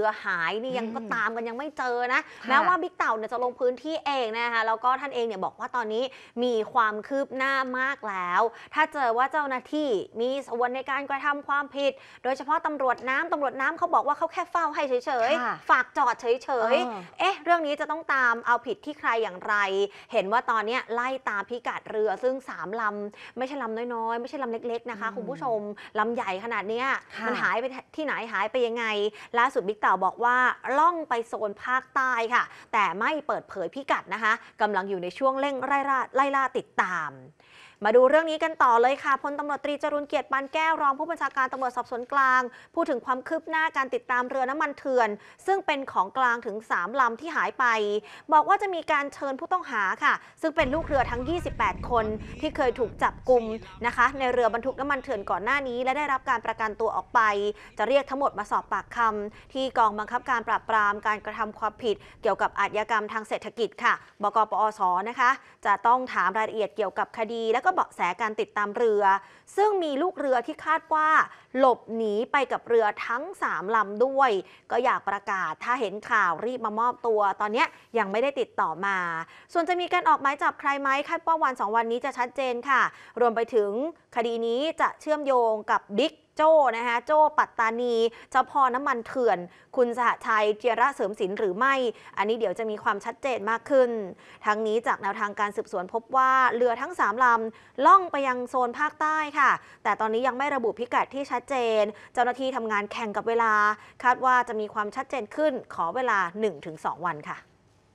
รือหายนี่ยังก็ตามกันยังไม่เจอนะแม้ว่าบิ๊กเต่าเนี่ยจะลงพื้นที่เองนะคะแล้วก็ท่านเองเนี่ยบอกว่าตอนนี้มีความคืบหน้ามากแล้วถ้าเจอว่าเจ้าหน้าที่มีส่วนในการกระทำความผิดโดยเฉพาะตำรวจน้ำเขาบอกว่าเขาแค่เฝ้าให้เฉยๆฝากจอดเฉยๆเรื่องนี้จะต้องตามเอาผิดที่ใครอย่างไรเห็นว่าตอนนี้ไล่ตามพิกัดเรือซึ่ง3ลำไม่ใช่ลำน้อยๆไม่ใช่ลำเล็กๆนะคะคุณผู้ชมลำใหญ่ขนาดนี้มันหายไปที่ไหนหายไปยังไงล่าสุดบิ๊กเต่าบอกว่าล่องไปโซนภาคใต้ค่ะแต่ไม่เปิดเผยพิกัดนะคะกำลังอยู่ในช่วงเร่งไล่ล่าติดตามมาดูเรื่องนี้กันต่อเลยค่ะพลตำรวจตรีจรุลเกียรติปานแก้วรองผู้บัญชาการตำรวจสอบสวนกลางพูดถึงความคืบหน้าการติดตามเรือน้ำมันเถื่อนซึ่งเป็นของกลางถึง3ลำที่หายไปบอกว่าจะมีการเชิญผู้ต้องหาค่ะซึ่งเป็นลูกเรือทั้ง28คนที่เคยถูกจับกุมนะคะในเรือบรรทุกน้ำมันเถื่อนก่อนหน้านี้และได้รับการประกันตัวออกไปจะเรียกทั้งหมดมาสอบปากคำที่กองบังคับการปราบปรามการกระทำความผิดเกี่ยวกับอาชญากรรมทางเศรษฐกิจค่ะบกปอสนะคะจะต้องถามรายละเอียดเกี่ยวกับคดีและก็เบาะแสการติดตามเรือซึ่งมีลูกเรือที่คาดว่าหลบหนีไปกับเรือทั้ง3ลำด้วยก็อยากประกาศถ้าเห็นข่าวรีบมามอบตัวตอนนี้ยังไม่ได้ติดต่อมาส่วนจะมีการออกหมายจับใครไหมคาดว่าวัน2วันนี้จะชัดเจนค่ะรวมไปถึงคดีนี้จะเชื่อมโยงกับบิ๊กโจ้นะคะโจ้ปัตตานีเจ้าพ่อน้ำมันเถื่อนคุณสหชัยเจียระเสริมสินหรือไม่อันนี้เดี๋ยวจะมีความชัดเจนมากขึ้นทั้งนี้จากแนวทางการสืบสวนพบว่าเรือทั้ง3ลำล่องไปยังโซนภาคใต้ค่ะแต่ตอนนี้ยังไม่ระบุพิกัดที่ชัดเจนเจ้าหน้าที่ทำงานแข่งกับเวลาคาดว่าจะมีความชัดเจนขึ้นขอเวลา 1-2 วันค่ะ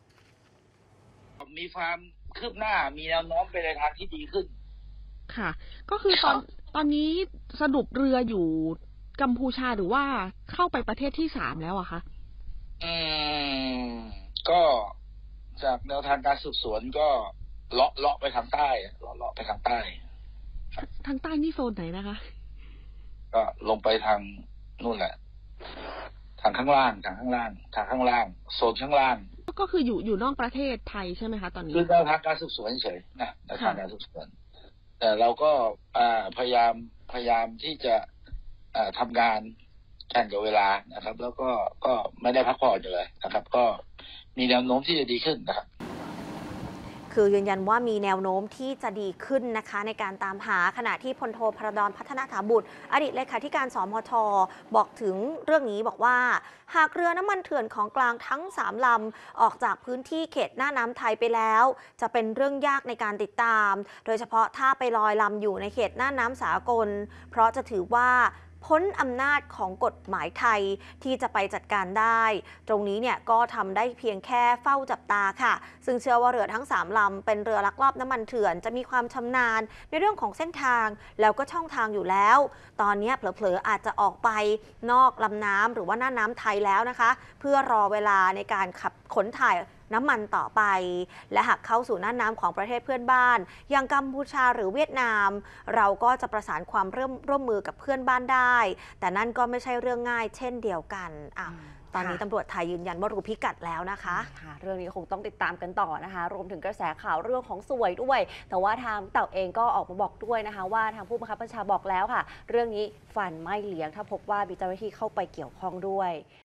มีความคืบหน้ามีแนวโน้มไปในทางที่ดีขึ้นค่ะก็คือตอนนี้สรุปเรืออยู่กัมพูชาหรือว่าเข้าไปประเทศที่3แล้วอะคะก็จากแนวทางการสืบสวนก็เลาะไปทางใต้เลาะไปทางใต้ทางใต้นี่โซนไหนนะคะก็ลงไปทางนู่นแหละทางข้างล่างโซนข้างล่างก็คืออยู่นอกประเทศไทยใช่ไหมคะตอนนี้คือแนวทางการสืบสวนเฉยนะแนวทางการสืบสวนแต่เราก็พยายามที่จะทำงานแข่งกับเวลานะครับแล้วก็ไม่ได้พักผ่อนเลยนะครับก็มีแนวโน้มที่จะดีขึ้นนะครับคือยืนยันว่ามีแนวโน้มที่จะดีขึ้นนะคะในการตามหาขณะที่พลโทพระดอนพัฒนาถาบุตรอดีตเลขาธิการสมทบอกถึงเรื่องนี้บอกว่าหากเรือน้ำมันเถื่อนของกลางทั้ง3ลำออกจากพื้นที่เขตหน้าน้ำไทยไปแล้วจะเป็นเรื่องยากในการติดตามโดยเฉพาะถ้าไปลอยลำอยู่ในเขตหน้าน้ำสากลเพราะจะถือว่าพ้นอำนาจของกฎหมายไทยที่จะไปจัดการได้ตรงนี้เนี่ยก็ทำได้เพียงแค่เฝ้าจับตาค่ะซึ่งเชื่อว่าเรือทั้ง3ลำเป็นเรือลักลอบน้ำมันเถื่อนจะมีความชำนาญในเรื่องของเส้นทางแล้วก็ช่องทางอยู่แล้วตอนนี้เผลอๆอาจจะออกไปนอกลำน้ำหรือว่าหน้าน้ำไทยแล้วนะคะเพื่อรอเวลาในการขับขนถ่ายน้ำมันต่อไปและหากเข้าสู่น่านน้ำของประเทศเพื่อนบ้านอย่างกัมพูชาหรือเวียดนามเราก็จะประสานความร่วมมือกับเพื่อนบ้านได้แต่นั่นก็ไม่ใช่เรื่องง่ายเช่นเดียวกันตอนนี้ตำรวจไทยยืนยันว่ารู้พิกัดแล้วนะคะเรื่องนี้คงต้องติดตามกันต่อนะคะรวมถึงกระแสข่าวเรื่องของสวยด้วยแต่ว่าทางเต่าเองก็ออกมาบอกด้วยนะคะว่าทางผู้บังคับบัญชาบอกแล้วค่ะเรื่องนี้ฟันไม่เลี้ยงถ้าพบว่ามีเจ้าหน้าที่เข้าไปเกี่ยวข้องด้วย